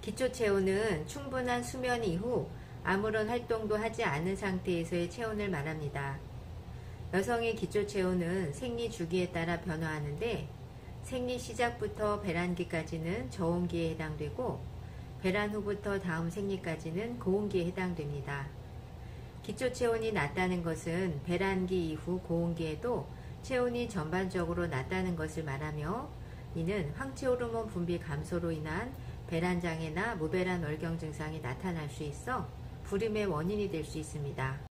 기초체온은 충분한 수면 이후 아무런 활동도 하지 않은 상태에서의 체온을 말합니다. 여성의 기초체온은 생리 주기에 따라 변화하는데 생리 시작부터 배란기까지는 저온기에 해당되고 배란 후부터 다음 생리까지는 고온기에 해당됩니다. 기초체온이 낮다는 것은 배란기 이후 고온기에도 체온이 전반적으로 낮다는 것을 말하며 이는 황체호르몬 분비 감소로 인한 배란장애나 무배란 월경 증상이 나타날 수 있어 불임의 원인이 될 수 있습니다.